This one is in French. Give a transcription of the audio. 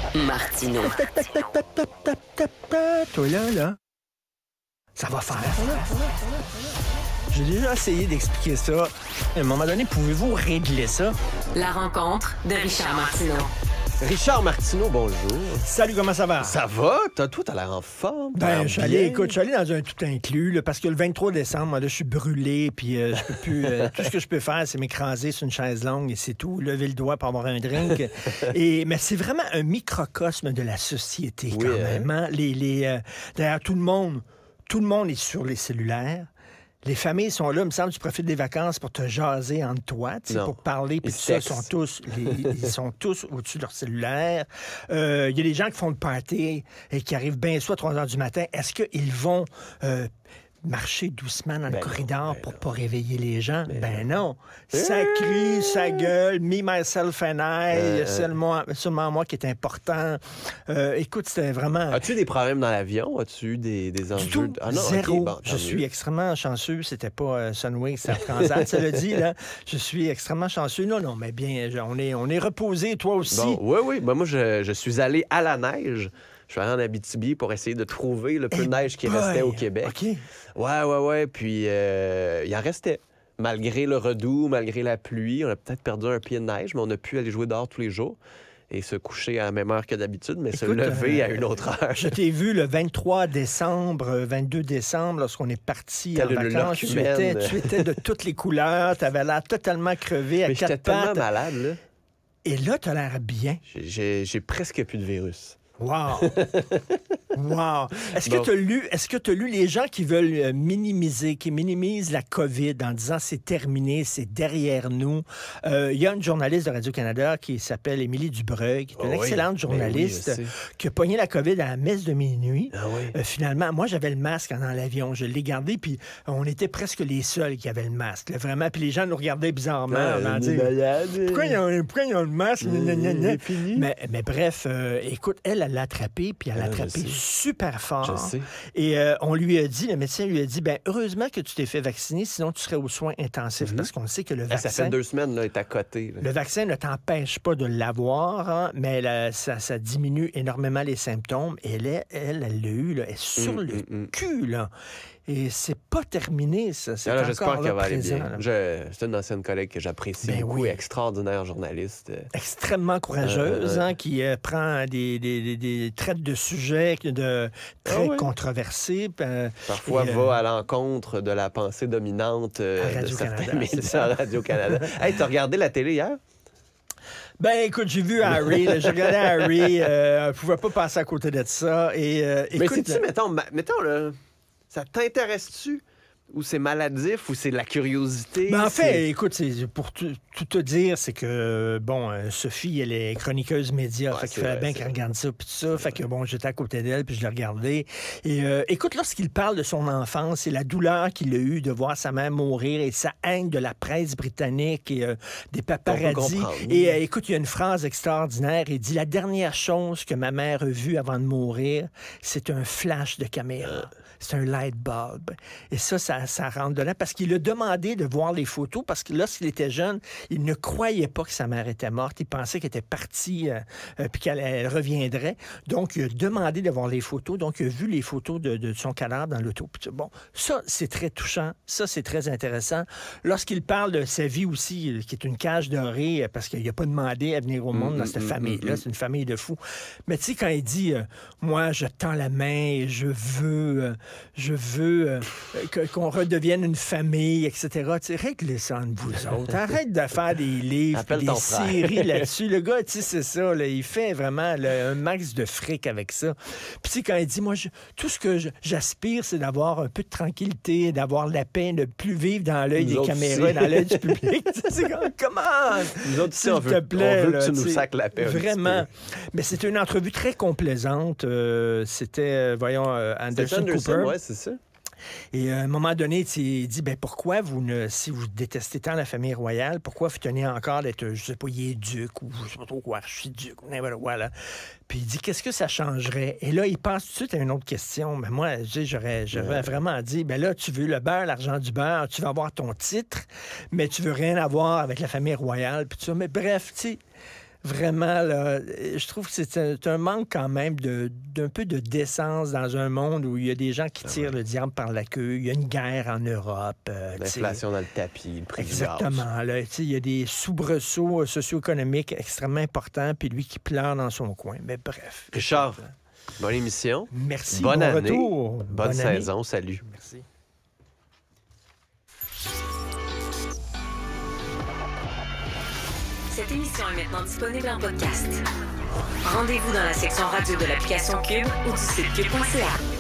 Martineau. Tac, tac, tac, tac, tac, tac, tac, tac. Toi là, ça va faire. J'ai déjà essayé d'expliquer ça. À un moment donné, pouvez-vous régler ça? La rencontre de Richard Martineau. Richard Martineau, bonjour. Salut, comment ça va? Ça va? Toi, t'as l'air en forme. Ben, je suis allé dans un tout inclus, là, parce que le 23 décembre, moi, là, je suis brûlé, puis je peux plus. Tout ce que je peux faire, c'est m'écraser sur une chaise longue et c'est tout. Lever le doigt pour avoir un drink. Mais c'est vraiment un microcosme de la société, quand même. Hein? D'ailleurs, tout le monde est sur les cellulaires. Les familles sont là, il me semble, tu profites des vacances pour te jaser entre toi, pour parler, puis tout ça, ils sont tous au-dessus de leur cellulaire. Il y a des gens qui font le party et qui arrivent bien soit à 3 heures du matin. Est-ce qu'ils vont marcher doucement dans le corridor pour pas réveiller les gens? Non. Ça crie, ça gueule, me, myself and I, seulement moi qui est important. Écoute, c'était vraiment... As-tu eu des problèmes dans l'avion? As-tu eu des enjeux? Tout, zéro. Je suis extrêmement chanceux. C'était pas Sunwing, c'était Transat. Ça le dit, là. Je suis extrêmement chanceux. Non, mais bien, on est reposé, toi aussi. Oui. Ben, moi, je suis allé à la neige. Je suis allé en Abitibi pour essayer de trouver le peu de neige qui restait au Québec. OK. Ouais. Puis, il en restait. Malgré le redoux, malgré la pluie, on a peut-être perdu un pied de neige, mais on a pu aller jouer dehors tous les jours et se coucher à la même heure que d'habitude, mais se lever à une autre heure. Je t'ai vu le 23 décembre, 22 décembre, lorsqu'on est parti en vacances. Tu étais de toutes les couleurs. Tu avais l'air totalement crevé à quatre pattes. J'étais tellement malade, là. Et là, tu as l'air bien. J'ai presque plus de virus. Wow! Est-ce que tu as lu les gens qui veulent qui minimisent la COVID en disant c'est terminé, c'est derrière nous? Il y a une journaliste de Radio-Canada qui s'appelle Émilie Dubreuil, qui est une excellente journaliste, qui a pogné la COVID à la messe de minuit. Finalement, moi, j'avais le masque dans l'avion. Je l'ai gardé, puis on était presque les seuls qui avaient le masque. Là, vraiment, puis les gens nous regardaient bizarrement. Pourquoi ils ont le masque? Mais bref, écoute, elle l'a attrapé, puis elle l'a attrapé super fort. Je sais. Et le médecin lui a dit, heureusement que tu t'es fait vacciner, sinon tu serais aux soins intensifs, parce qu'on sait que le vaccin... Ça fait 2 semaines, là, est à côté. Là. Le vaccin ne t'empêche pas de l'avoir, hein, mais ça diminue énormément les symptômes. Et elle l'a eu, là, elle est sur le cul, là. Et c'est pas terminé, ça. C'est encore j'espère qu'elle va aller bien. C'est une ancienne collègue que j'apprécie beaucoup, extraordinaire journaliste. Extrêmement courageuse, qui prend des traites de sujets très controversés. Parfois va à l'encontre de la pensée dominante de certains médias à Radio-Canada. Hey, t'as regardé la télé hier? Écoute, j'ai vu Harry, j'ai regardé Harry, je pouvais pas passer à côté de ça. Mais si tu, mettons là... Ça t'intéresse-tu? Ou c'est maladif, ou c'est de la curiosité? En fait, écoute, pour tout te dire, c'est que, Sophie, elle est chroniqueuse média. Fait qu'il fallait bien qu'elle regarde ça, puis tout ça. Fait que, j'étais à côté d'elle, puis je l'ai regardé. Et écoute, lorsqu'il parle de son enfance et la douleur qu'il a eue de voir sa mère mourir et sa haine de la presse britannique et des paparazzis. Et écoute, il y a une phrase extraordinaire. Il dit, la dernière chose que ma mère a vue avant de mourir, c'est un flash de caméra. C'est un light bulb. Et ça rentre dedans parce qu'il a demandé de voir les photos parce que lorsqu'il était jeune, il ne croyait pas que sa mère était morte. Il pensait qu'elle était partie puis qu'elle reviendrait. Donc, il a demandé de voir les photos. Donc, il a vu les photos de son cadavre dans l'auto. Bon, ça, c'est très touchant. Ça, c'est très intéressant. Lorsqu'il parle de sa vie aussi, qui est une cage dorée parce qu'il n'a pas demandé à venir au monde dans cette famille-là. C'est une famille de fous. Mais tu sais, quand il dit moi, je tends la main et je veux qu'on redevienne une famille, etc. Réglez ça entre vous autres. Arrête de faire des livres, des séries là-dessus. Le gars, c'est ça. Là, il fait vraiment un max de fric avec ça. Puis quand il dit, moi, tout ce que j'aspire, c'est d'avoir un peu de tranquillité, d'avoir la paix, de plus vivre dans l'œil des caméras, dans l'œil du public. C'est comme, comment? Nous autres, s'il te plaît, on veut que tu nous sacres la paix. Vraiment. Mais c'était une entrevue très complaisante. C'était, Anderson Cooper. Ouais, c'est ça. Et à un moment donné, il dit, pourquoi si vous détestez tant la famille royale, pourquoi vous tenez encore d'être, je sais pas, il est duc ou je sais pas trop quoi, je suis duc, voilà. Puis il dit, qu'est-ce que ça changerait? Et là, il passe tout de suite à une autre question. Mais moi, j'aurais vraiment dit, là, tu veux le beurre, l'argent du beurre, tu vas avoir ton titre, mais tu veux rien avoir avec la famille royale, puis tout ça. Mais bref, tu sais, Vraiment, là, je trouve que c'est un manque quand même d'un peu de décence dans un monde où il y a des gens qui tirent le diable par la queue. Il y a une guerre en Europe. L'inflation dans le tapis, le prix exactement. Là, il y a des soubresauts socio-économiques extrêmement importants, puis lui qui pleure dans son coin. Mais bref. Richard, bonne émission. Merci. Bonne année. Retour. Bonne saison. Salut. Merci. Cette émission est maintenant disponible en podcast. Rendez-vous dans la section radio de l'application Cube ou du site cube.ca.